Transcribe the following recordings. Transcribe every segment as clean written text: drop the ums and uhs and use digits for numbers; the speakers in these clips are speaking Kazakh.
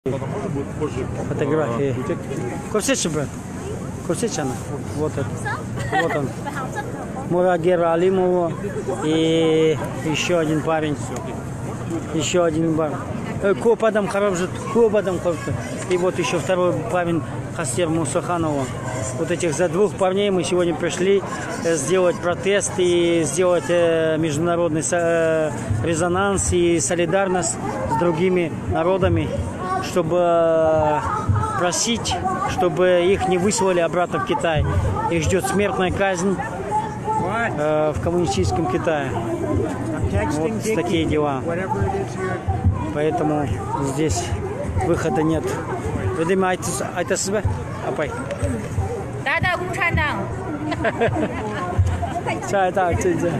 Фотографии. Курсечи, брат. Курсечи она. Вот это. Вот он. Мурагер Алимова и еще один парень. Еще один парень. Копадам Харабжит. Копадам Харабжит. И вот еще второй парень Хастер Мусаханова. Вот этих за двух парней мы сегодня пришли сделать протест и сделать международный резонанс и солидарность с другими народами, чтобы просить, чтобы их не выслали обратно в Китай. Их ждет смертная казнь в коммунистическом Китае. Вот такие дела. Поэтому здесь выхода нет. Видимо, айтасызбы, апай? Да, Гумшандан. Чай, так, чай.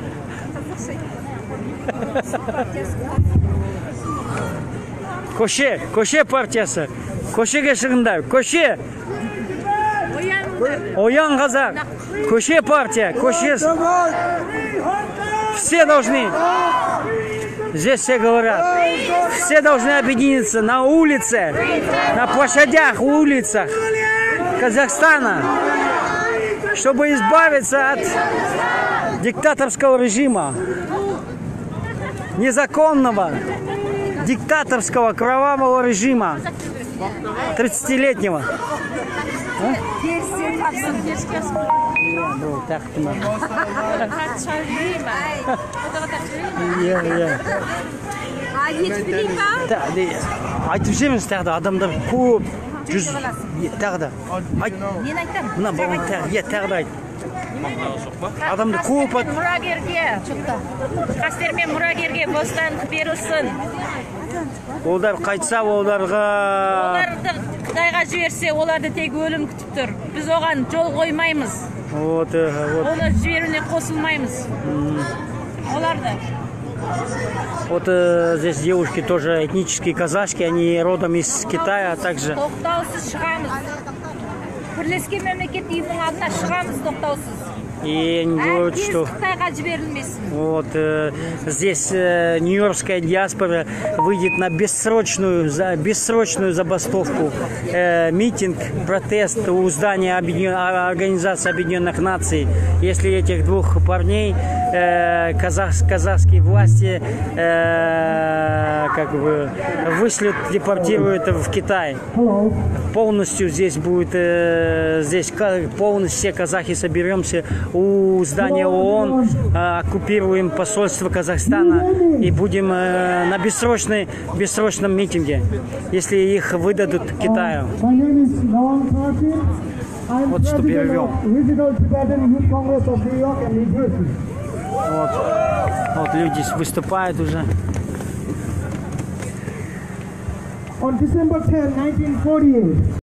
Көше партиясы. Көшеге шығыңдар. Көше. Оян қазақ. Көше партия. Көше. Все должны. Здесь все говорят. Все должны объединиться на улице, на площадях, улицах Казахстана, чтобы избавиться от диктаторского режима, незаконного, диктаторского, кровавого режима 30-летнего. Айтып жіберіңіз тағы да, адамдар көп, жүз, тағы да. Нені айтам? Мына бауын тағы да айт. Адамды көп ат. Мұрагерге, Қастермен мұрагерге бостандық берілсін. Олар қайтса, оларға... Оларды Қытайға жіберсе, оларды тек өлім күтіп тұр. Біз оған жол қоймаймыз. Оны жіберуіне қосылмаймыз. Оларды. Вот здесь девушки тоже этнические казахские, они родом из Китая, а также... Тоқтаусыз шығамыз. Бірлескен мемлекет ұйымының алдына шығамыз тоқтаусыз. И они говорят, что вот здесь нью-йоркская диаспора выйдет на бессрочную забастовку, митинг, протест у здания Организации Объединенных Наций. Если этих двух парней казахские власти как бы вышлют, депортируют в Китай. Полностью здесь будет, здесь полностью все казахи соберемся у здания ООН, оккупируем посольство Казахстана и будем на бессрочном митинге, если их выдадут Китаю. Вот что перевел. Вот люди выступают уже. On December 10, 1948.